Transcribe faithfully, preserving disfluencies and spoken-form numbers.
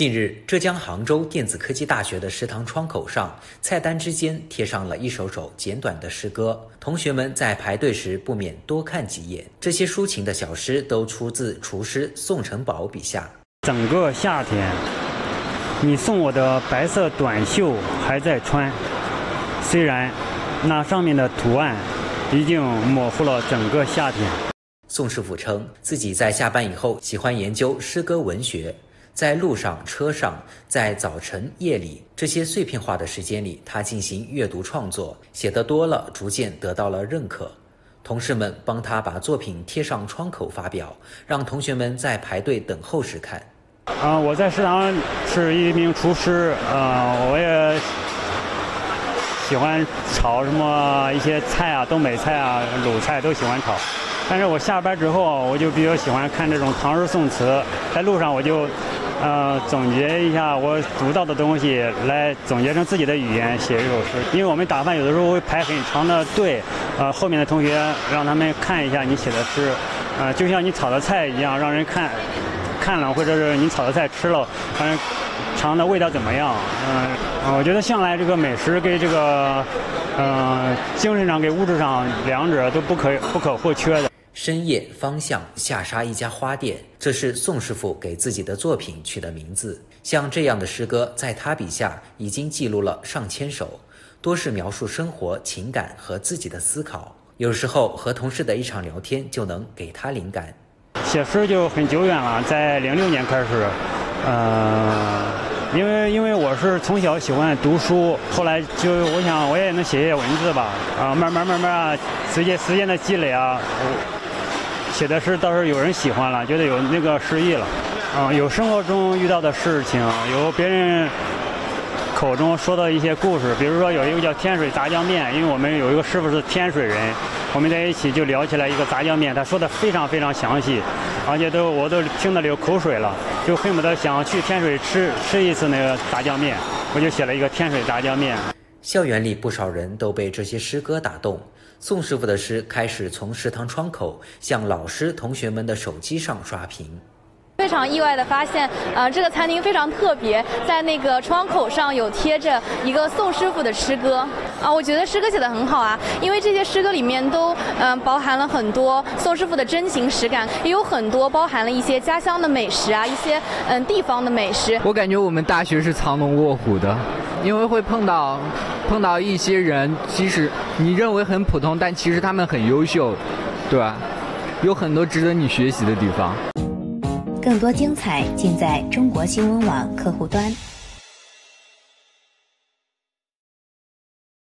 近日，浙江杭州电子科技大学的食堂窗口上，菜单之间贴上了一首首简短的诗歌，同学们在排队时不免多看几眼。这些抒情的小诗都出自厨师宋成宝笔下。 整个夏天，你送我的白色短袖还在穿，虽然那上面的图案已经模糊了整个夏天。 宋师傅称，自己在下班以后喜欢研究诗歌文学。在路上、车上，在早晨、夜里，这些碎片化的时间里，他进行阅读创作，写得多了，逐渐得到了认可。同事们帮他把作品贴上窗口发表，让同学们在排队等候时看。 啊、呃，我在食堂是一名厨师，呃，我也喜欢炒什么一些菜啊，东北菜啊、鲁菜都喜欢炒。但是我下班之后，我就比较喜欢看这种唐诗宋词，在路上我就。呃，总结一下我读到的东西，来总结成自己的语言写一首诗。因为我们打饭有的时候会排很长的队，呃，后面的同学让他们看一下你写的诗，呃，就像你炒的菜一样，让人看，看了或者是你炒的菜吃了，反正尝的味道怎么样？嗯、呃，我觉得向来这个美食跟这个，呃，精神上跟物质上两者都不可不可或缺的。 深夜方向下沙一家花店，这是宋师傅给自己的作品取的名字。像这样的诗歌，在他笔下已经记录了上千首，多是描述生活、情感和自己的思考。有时候和同事的一场聊天就能给他灵感。 写诗就很久远了，在零六年开始，呃，因为因为我是从小喜欢读书，后来就我想我也能写写文字吧，啊、呃，慢慢慢慢啊，随着时间的积累啊。我写的诗倒是有人喜欢了，觉得有那个诗意了，啊、呃，有生活中遇到的事情，有别人口中说的一些故事，比如说有一个叫天水炸酱面，因为我们有一个师傅是天水人，我们在一起就聊起来一个炸酱面，他说的非常非常详细，而且都我都听得流口水了，就恨不得想去天水吃吃一次那个炸酱面，我就写了一个天水炸酱面。 校园里不少人都被这些诗歌打动，宋师傅的诗开始从食堂窗口向老师同学们的手机上刷屏。 非常意外的发现，呃，这个餐厅非常特别，在那个窗口上有贴着一个宋师傅的诗歌啊，我觉得诗歌写得很好啊，因为这些诗歌里面都嗯、呃、包含了很多宋师傅的真情实感，也有很多包含了一些家乡的美食啊，一些嗯、呃、地方的美食。 我感觉我们大学是藏龙卧虎的，因为会碰到碰到一些人，即使你认为很普通，但其实他们很优秀，对吧？有很多值得你学习的地方。 更多精彩尽在中国新闻网客户端。